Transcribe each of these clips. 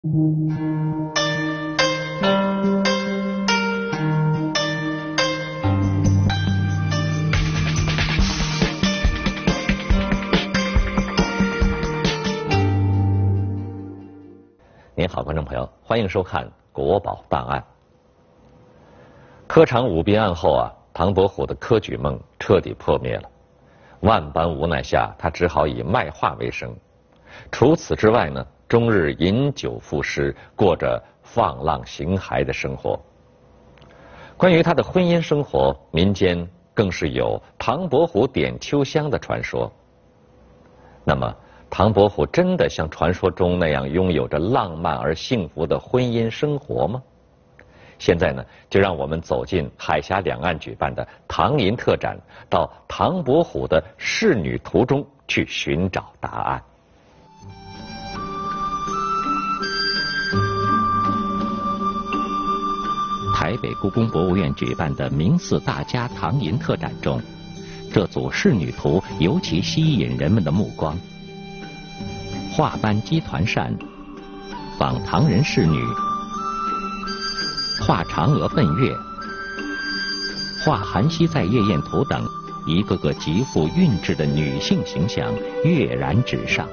您好，观众朋友，欢迎收看《国宝档案》。科场舞弊案后唐伯虎的科举梦彻底破灭了。万般无奈下，他只好以卖画为生。除此之外呢，终日饮酒赋诗，过着放浪形骸的生活。关于他的婚姻生活，民间更是有唐伯虎点秋香的传说。那么，唐伯虎真的像传说中那样拥有着浪漫而幸福的婚姻生活吗？现在呢，就让我们走进海峡两岸举办的唐寅特展，到唐伯虎的仕女图中去寻找答案。台北故宫博物院举办的明四大家唐寅特展中，这组仕女图尤其吸引人们的目光。画班鸡团扇，仿唐人仕女，画嫦娥奔月，画韩熙载夜宴图等，一个个极富韵致的女性形象跃然纸上。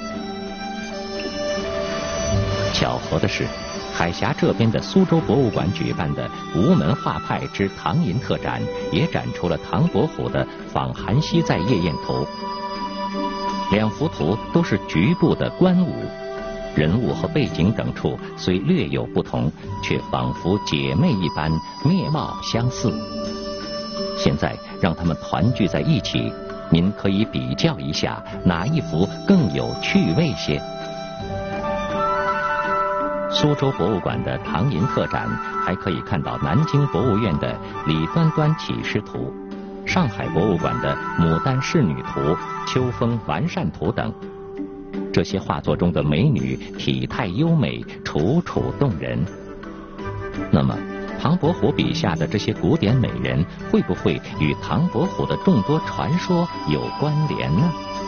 巧合的是，海峡这边的苏州博物馆举办的吴门画派之唐寅特展，也展出了唐伯虎的仿韩熙载夜宴图。两幅图都是局部的观舞，人物和背景等处虽略有不同，却仿佛姐妹一般，面貌相似。现在让他们团聚在一起，您可以比较一下哪一幅更有趣味些。苏州博物馆的唐寅特展，还可以看到南京博物院的李端端起诗图，上海博物馆的牡丹仕女图、秋风完善图等。这些画作中的美女体态优美，楚楚动人。那么，唐伯虎笔下的这些古典美人，会不会与唐伯虎的众多传说有关联呢？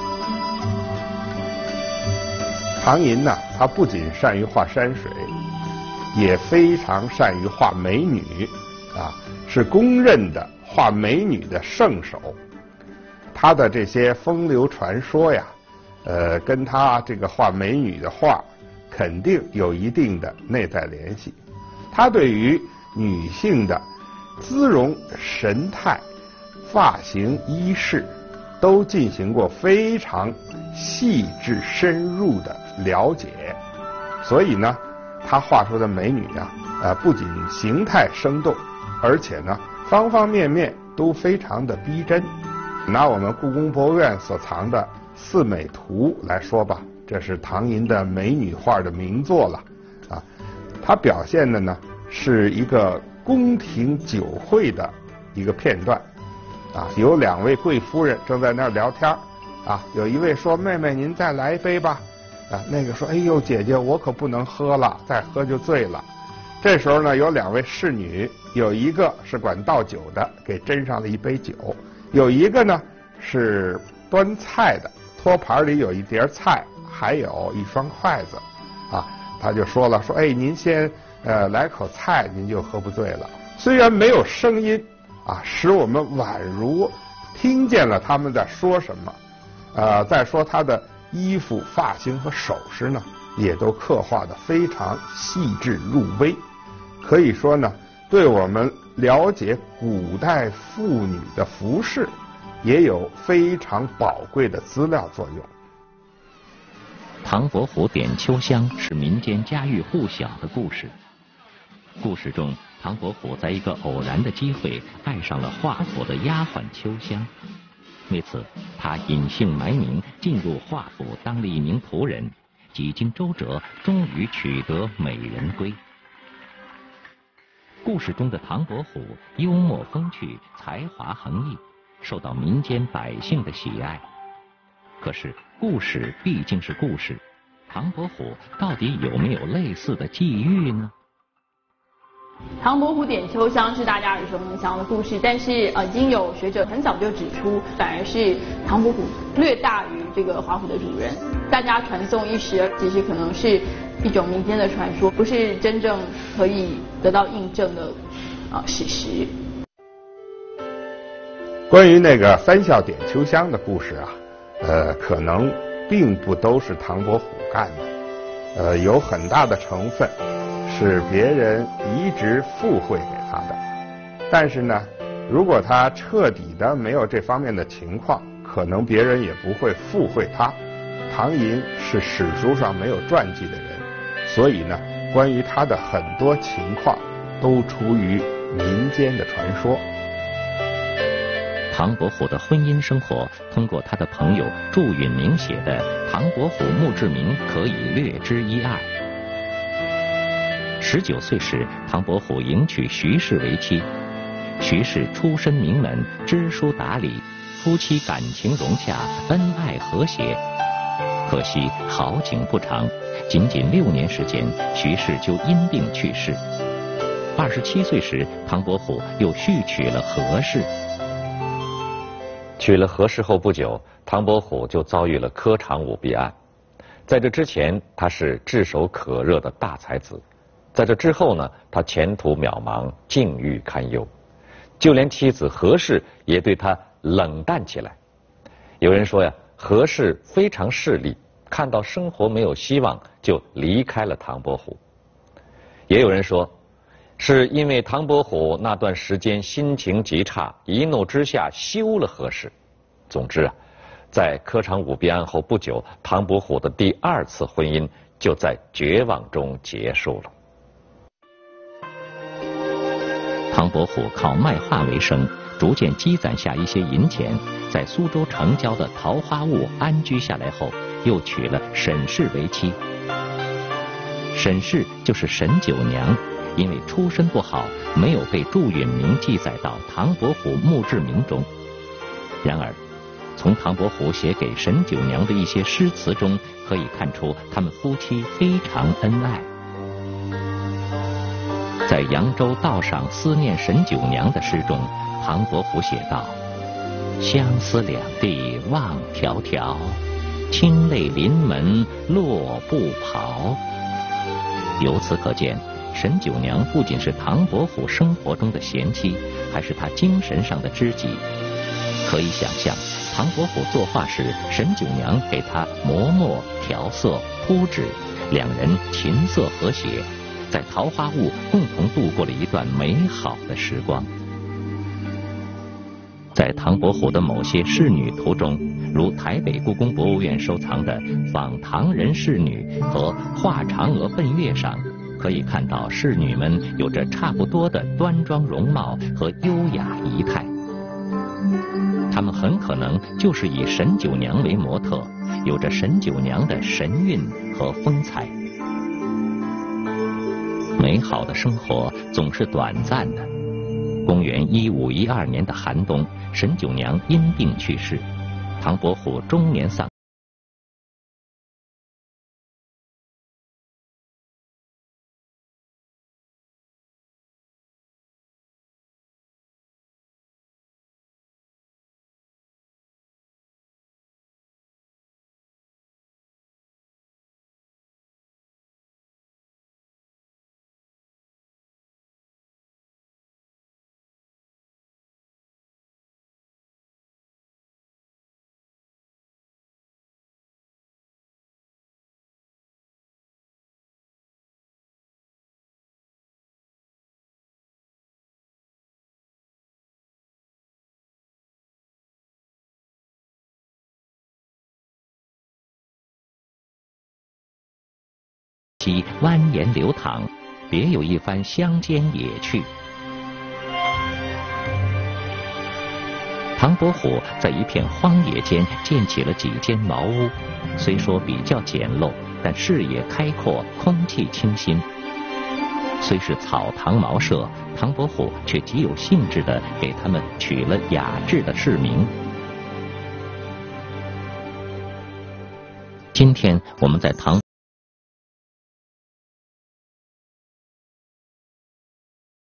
唐寅呢，他不仅善于画山水，也非常善于画美女，是公认的画美女的圣手。他的这些风流传说呀，跟他这个画美女的画肯定有一定的内在联系。他对于女性的姿容、神态、发型、衣饰都进行过非常细致深入的了解，所以呢，他画出的美女不仅形态生动，而且呢，方方面面都非常的逼真。拿我们故宫博物院所藏的《四美图》来说吧，这是唐寅的美女画的名作了它表现的呢是一个宫廷酒会的一个片段有两位贵夫人正在那儿聊天有一位说：“妹妹，您再来一杯吧。”那个说：“哎呦，姐姐，我可不能喝了，再喝就醉了。”这时候呢，有两位侍女，有一个是管倒酒的，给斟上了一杯酒；有一个呢是端菜的，托盘里有一碟菜，还有一双筷子他就说了：“说哎，您先来口菜，您就喝不醉了。”虽然没有声音使我们宛如听见了他们在说什么。再说他的衣服、发型和首饰呢，也都刻画得非常细致入微。可以说呢，对我们了解古代妇女的服饰也有非常宝贵的资料作用。 唐伯虎点秋香是民间家喻户晓的故事。故事中，唐伯虎在一个偶然的机会爱上了华府的丫鬟秋香。为此，他隐姓埋名进入华府当了一名仆人，几经周折，终于取得美人归。故事中的唐伯虎幽默风趣，才华横溢，受到民间百姓的喜爱。可是故事毕竟是故事，唐伯虎到底有没有类似的际遇呢？ 唐伯虎点秋香是大家耳熟能详的故事，但是已经有学者很早就指出，反而是唐伯虎略大于这个华府的主人。大家传颂一时，其实可能是一种民间的传说，不是真正可以得到印证的史实。 关于那个三笑点秋香的故事啊，可能并不都是唐伯虎干的，有很大的成分是别人移植附会给他的。但是呢，如果他彻底的没有这方面的情况，可能别人也不会附会他。唐寅是史书上没有传记的人，所以呢，关于他的很多情况都出于民间的传说。 唐伯虎的婚姻生活，通过他的朋友祝允明写的《唐伯虎墓志铭》可以略知一二。19岁时，唐伯虎迎娶徐氏为妻。徐氏出身名门，知书达理，夫妻感情融洽，恩爱和谐。可惜好景不长，仅仅6年时间，徐氏就因病去世。27岁时，唐伯虎又续娶了何氏。 娶了何氏后不久，唐伯虎就遭遇了科场舞弊案。在这之前，他是炙手可热的大才子；在这之后呢，他前途渺茫，境遇堪忧，就连妻子何氏也对他冷淡起来。有人说呀，何氏非常势利，看到生活没有希望，就离开了唐伯虎。也有人说，是因为唐伯虎那段时间心情极差，一怒之下休了何氏。总之啊，在科场舞弊案后不久，唐伯虎的第2次婚姻就在绝望中结束了。 唐伯虎靠卖画为生，逐渐积攒下一些银钱，在苏州城郊的桃花坞安居下来后，又娶了沈氏为妻。沈氏就是沈九娘，因为出身不好，没有被祝允明记载到唐伯虎墓志铭中。然而，从唐伯虎写给沈九娘的一些诗词中，可以看出他们夫妻非常恩爱。在扬州道上思念沈九娘的诗中，唐伯虎写道：相思两地望迢迢，清泪临门落不袍。由此可见，沈九娘不仅是唐伯虎生活中的贤妻，还是他精神上的知己。可以想象，唐伯虎作画时，沈九娘给他磨墨、调色、铺纸，两人琴瑟和谐，在桃花坞共同度过了一段美好的时光。在唐伯虎的某些仕女图中，如台北故宫博物院收藏的仿唐人仕女和画嫦娥奔月上，可以看到仕女们有着差不多的端庄容貌和优雅仪态。她们很可能就是以沈九娘为模特，有着沈九娘的神韵和风采。美好的生活总是短暂的。公元1512年的寒冬，沈九娘因病去世，唐伯虎中年丧。蜿蜒流淌，别有一番乡间野趣。唐伯虎在一片荒野间建起了几间茅屋，虽说比较简陋，但视野开阔，空气清新。虽是草堂茅舍，唐伯虎却极有兴致地给他们取了雅致的市名。今天我们在唐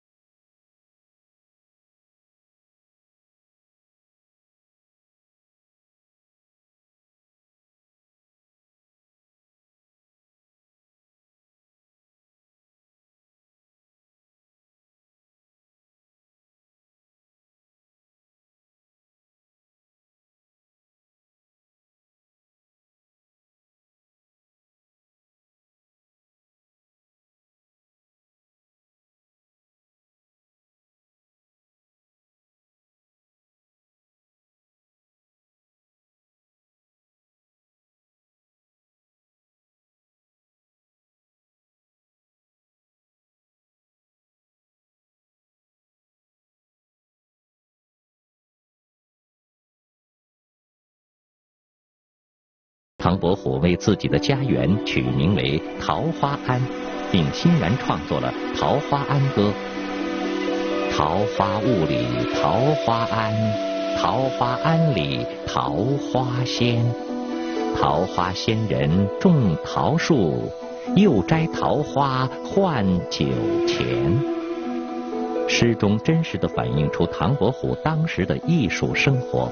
唐伯虎为自己的家园取名为桃花庵，并欣然创作了《桃花庵歌》。桃花坞里桃花庵，桃花庵里桃花仙。桃花仙人种桃树，又摘桃花换酒钱。诗中真实地反映出唐伯虎当时的艺术生活。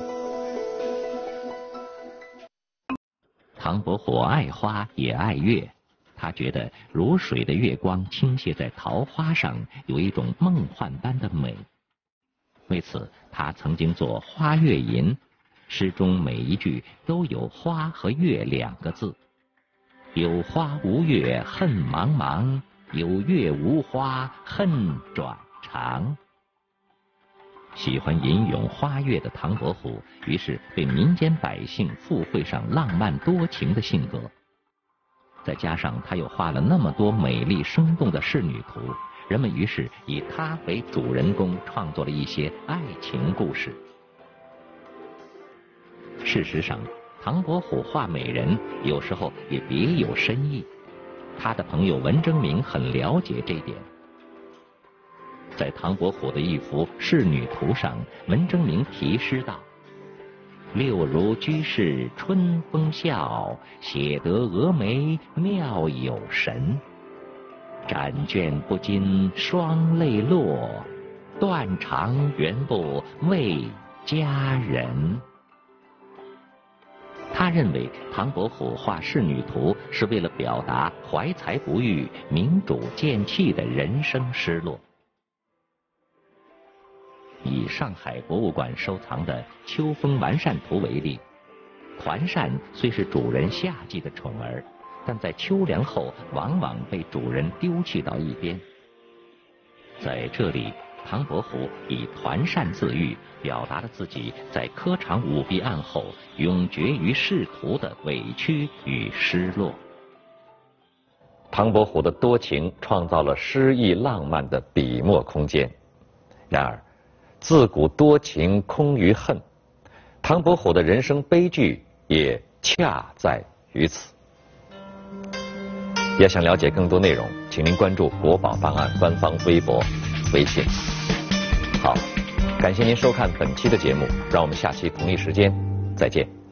唐伯虎爱花也爱月，他觉得如水的月光倾泻在桃花上，有一种梦幻般的美。为此，他曾经作《花月吟》，诗中每一句都有花和月两个字。有花无月恨茫茫，有月无花恨转长。喜欢吟咏花月的唐伯虎，于是对民间百姓附会上浪漫多情的性格。再加上他又画了那么多美丽生动的仕女图，人们于是以他为主人公，创作了一些爱情故事。事实上，唐伯虎画美人有时候也别有深意，他的朋友文征明很了解这点。在唐伯虎的一幅仕女图上，文征明题诗道：六如居士春风笑，写得蛾眉妙有神。展卷不禁双泪落，断肠原不为佳人。他认为唐伯虎画仕女图是为了表达怀才不遇、明主见弃的人生失落。以上海博物馆收藏的秋风完扇图为例，团扇虽是主人夏季的宠儿，但在秋凉后往往被主人丢弃到一边。在这里，唐伯虎以团扇自喻，表达了自己在科场舞弊案后永绝于仕途的委屈与失落。 唐伯虎的多情创造了诗意浪漫的笔墨空间。然而，自古多情空余恨，唐伯虎的人生悲剧也恰在于此。要想了解更多内容，请您关注国宝档案官方微博、微信。好，感谢您收看本期的节目，让我们下期同一时间再见。